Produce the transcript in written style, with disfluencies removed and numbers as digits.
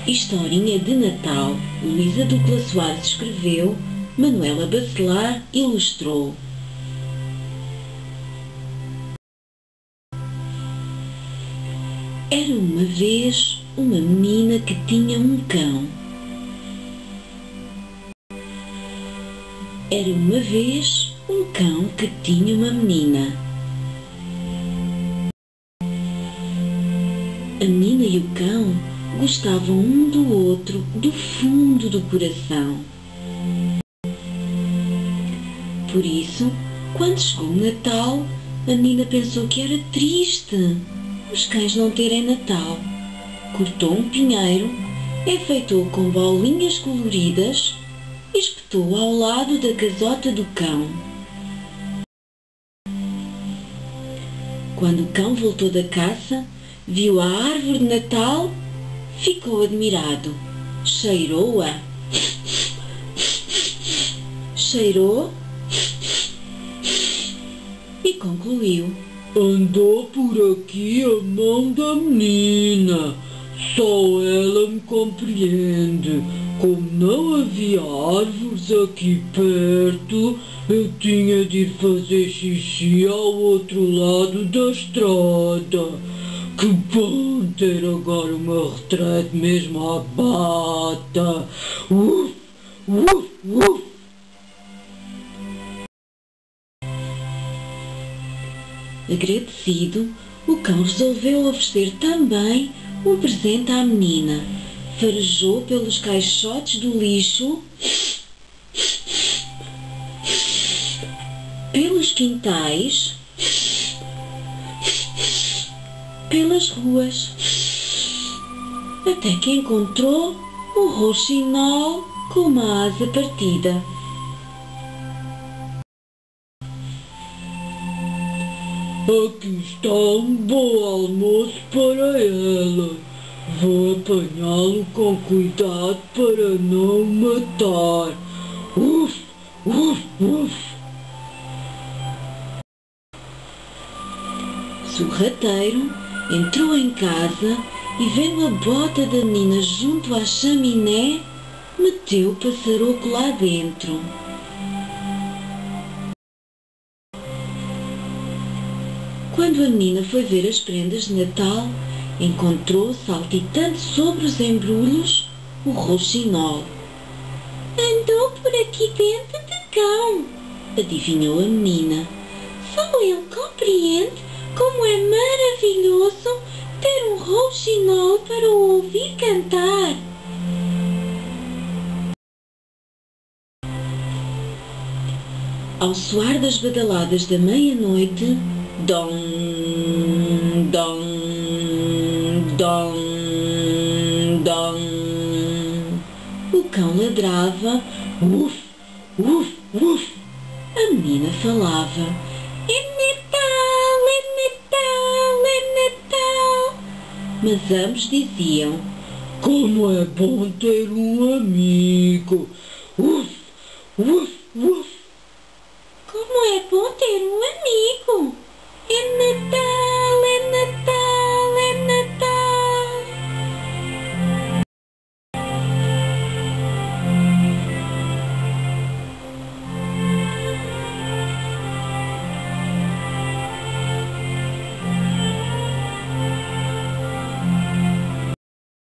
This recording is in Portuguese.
Historinha de Natal. Luísa Ducla Soares escreveu, Manuela Bacelar ilustrou. Era uma vez uma menina que tinha um cão. Era uma vez um cão que tinha uma menina. A menina e o cão gostavam um do outro do fundo do coração. Por isso, quando chegou o Natal, a menina pensou que era triste os cães não terem Natal. Cortou um pinheiro, enfeitou com bolinhas coloridas e espetou ao lado da casota do cão. Quando o cão voltou da caça, viu a árvore de Natal, ficou admirado. Cheirou-a. Cheirou e concluiu: andou por aqui a mão da menina. Só ela me compreende. Como não havia árvores aqui perto, eu tinha de ir fazer xixi ao outro lado da estrada. Que bom ter agora uma retrete mesmo à bata. Uf, uf, uf. Agradecido, o cão resolveu oferecer também um presente à menina. Farejou pelos caixotes do lixo, pelos quintais, pelas ruas, até que encontrou um rouxinol com uma asa partida. Aqui está um bom almoço para ela. Vou apanhá-lo com cuidado para não o matar. Uf, uf, uf. Sorrateiro entrou em casa e, vendo a bota da menina junto à chaminé, meteu o passaroco lá dentro. Quando a menina foi ver as prendas de Natal, encontrou, saltitando sobre os embrulhos, o rouxinol. Andou por aqui dentro de cão, adivinhou a menina. Só ele compreende como é maravilhoso ter um rouxinol para o ouvir cantar. Ao soar das badaladas da meia-noite, dom, dom, dom, dom, o cão ladrava, uf, uf, uf. A menina falava: é Natal, é Natal, é Natal. Mas ambos diziam: como é bom ter um amigo. Uf, uf, uf.